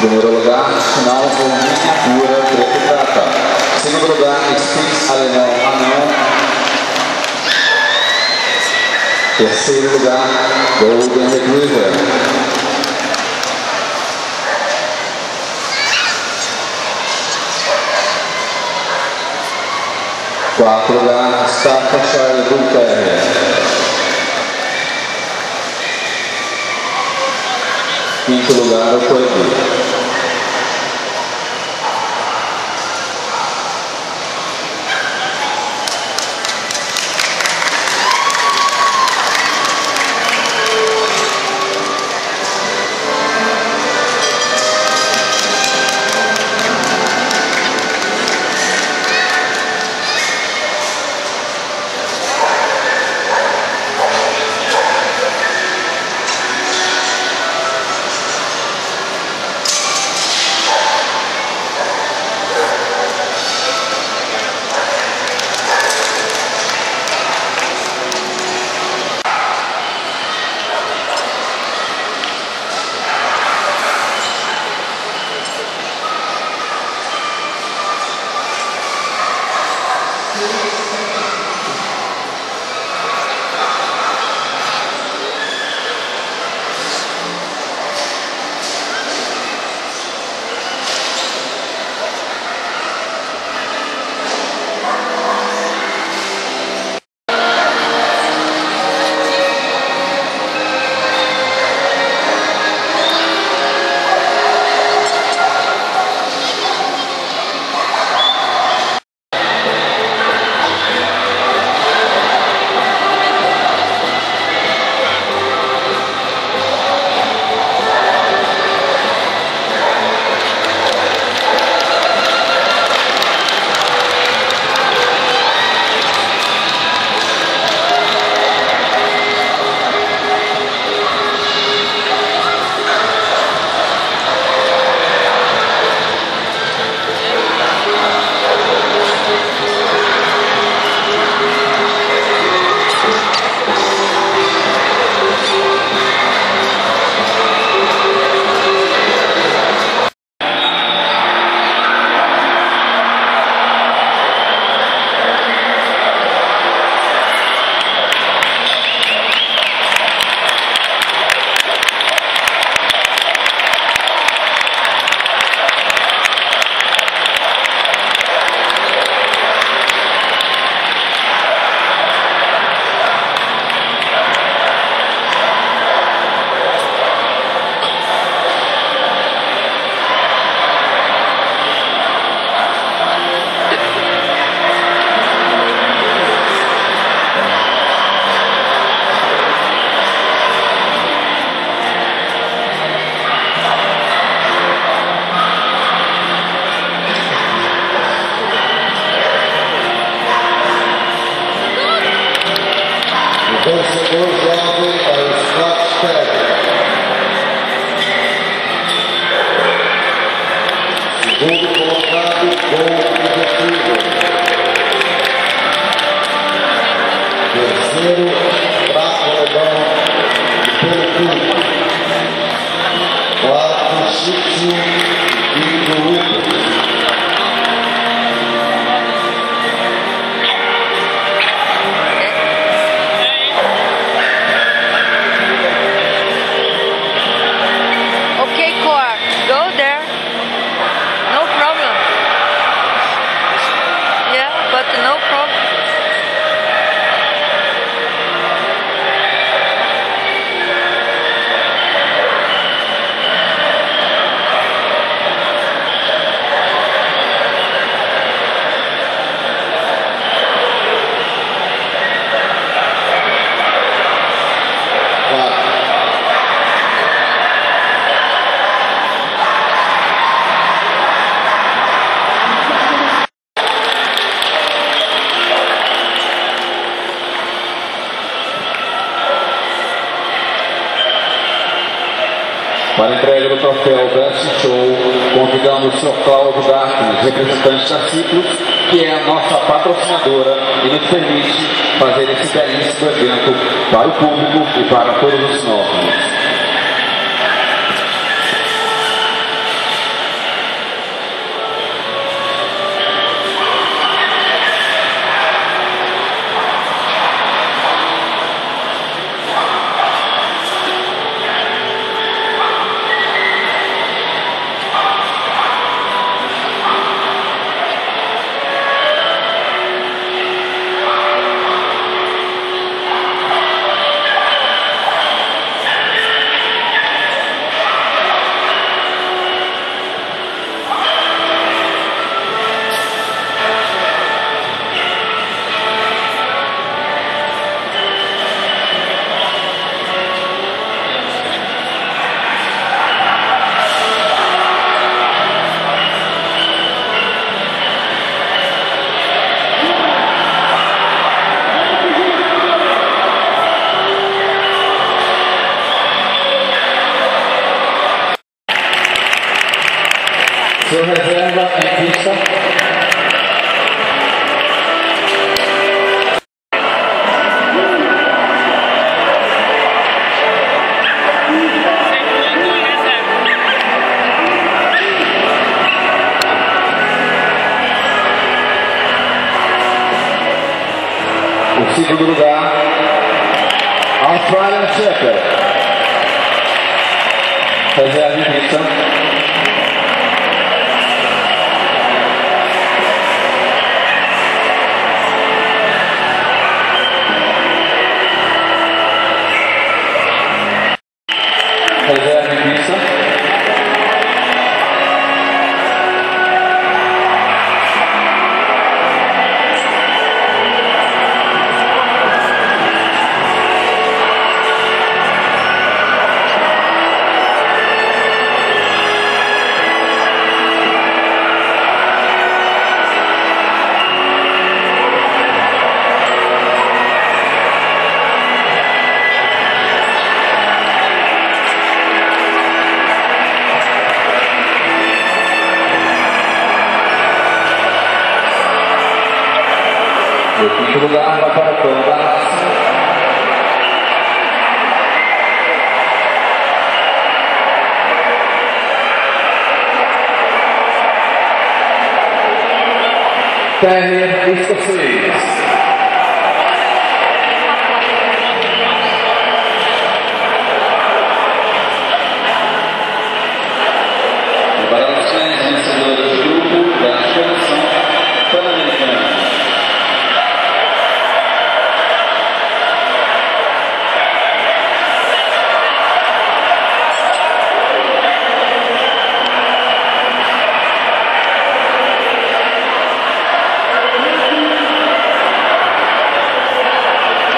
Primeiro lugar, final com miniatura preto e prata. Segundo lugar, Sphinx alemão anão. Terceiro lugar, Golden Retriever. Quarto lugar, Staffordshire Bull Terrier. Quinto lugar, o Pug. Vencedor jovem é o Scott Perry. Segundo colocado, Golden Retriever. Terceiro, Prato Alemão pelo Clube. Quarto, Shih Tzu e Uber. No problem. Para a entrega do troféu Best Show, convidamos o Sr. Cláudio Darkness, representante da Ciclos, que é a nossa patrocinadora e nos permite fazer esse belíssimo evento para o público e para todos os sinófilos. segundo lugar, Australian Shepherd. Reserva em pista. Reserva em pista. Em quinto lugar, vai para o Cano da Raça. Terrier escocês.